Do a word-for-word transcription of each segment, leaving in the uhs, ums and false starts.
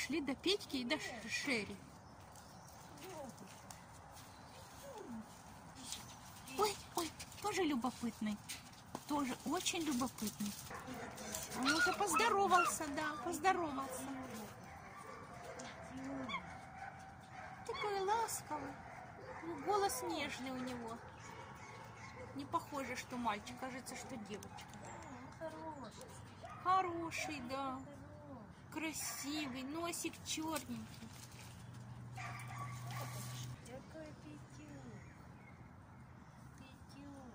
дошли до Петьки и до Шери. Ой, ой, тоже любопытный. Тоже очень любопытный. Он уже поздоровался, да, поздоровался. Такой ласковый. Голос нежный у него. Не похоже, что мальчик, кажется, что девочка. Хороший. Хороший, да. Красивый, носик черненький. Какой Петюх. Петюх.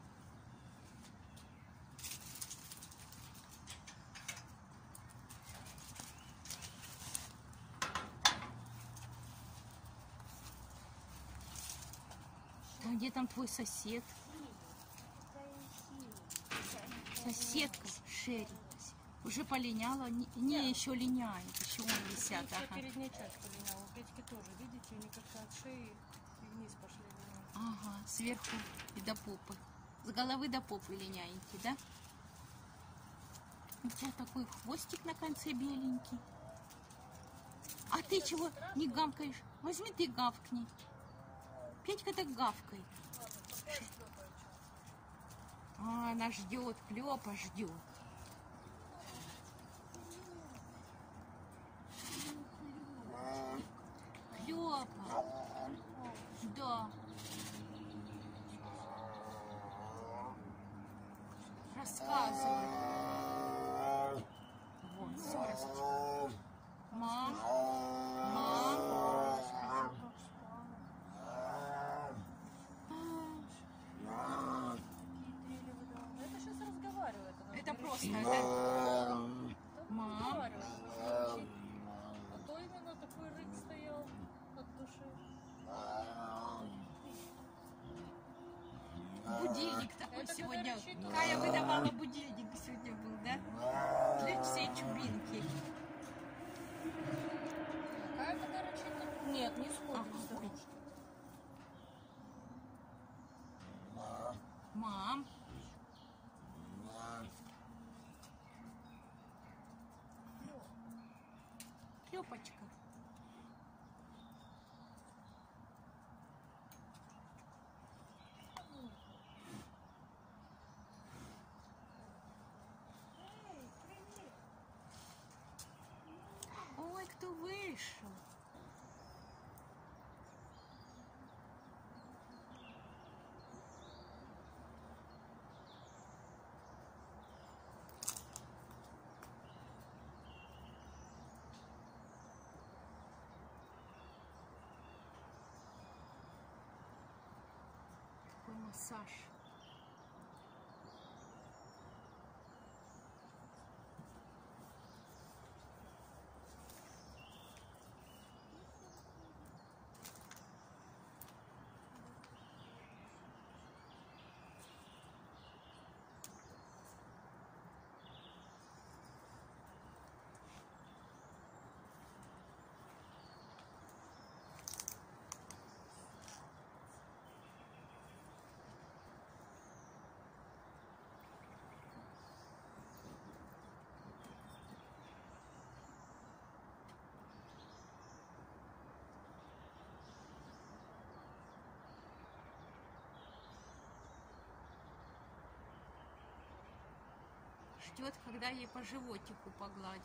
А где там твой сосед? Соседка Шери. Уже полиняла? Не, не еще линяет. Еще он висят. Еще Ага. передняя часть полиняла. У Петьки тоже, видите, они как-то от шеи и вниз пошли. Ага, сверху и до попы. С головы до попы линяете, да? У тебя такой хвостик на конце беленький. А ты чего не гавкаешь? Возьми ты гавкни. Петька так гавкает. А, она ждет, Клёпа ждет. Клёпа. Да. Рассказывай. Вот, все рассказывай. Мам. Мам. Это сейчас разговаривает. Она Это говорит, просто, что это... там Мам. разговаривает, звучит. А то именно такой рык стоял от души. Будильник такой Это сегодня. когда рычит, Кая выдавала будильник сегодня был, да? Для всей Чубинки. Какая когда рычит? Нет, не сходит Ага. с дорожки. Мам. Клёпочка. Ой, кто вышел? Такой массаж. Ждет, когда ей по животику погладят.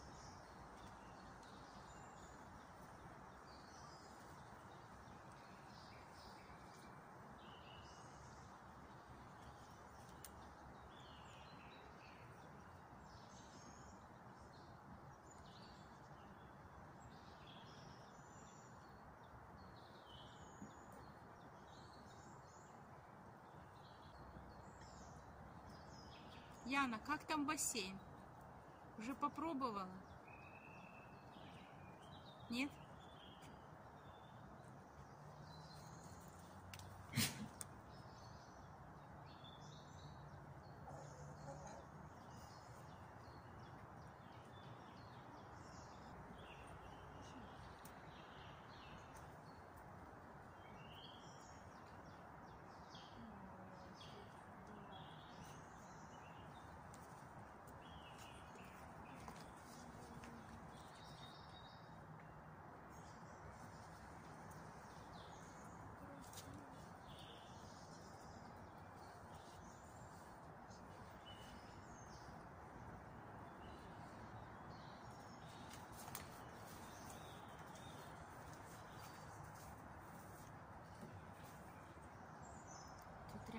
Яна, как там бассейн? Уже попробовала? Нет?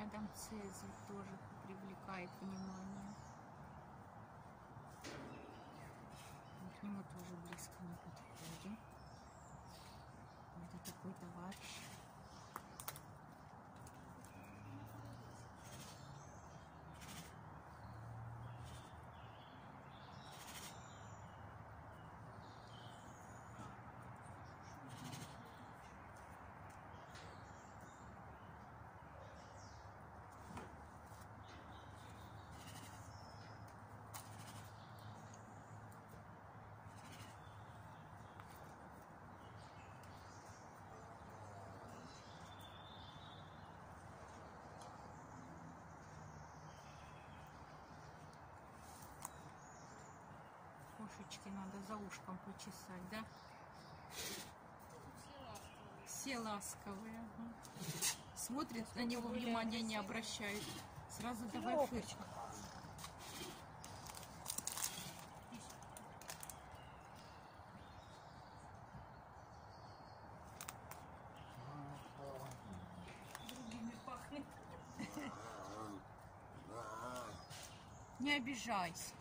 Рядом Цезарь тоже привлекает внимание. Мы к нему тоже близко не подходим. Это такой товарищ. Кошечки надо за ушком почесать, да? Все ласковые. Смотрят на него, внимания не обращают. Сразу давай фырчку. Другими пахнет. Не обижайся.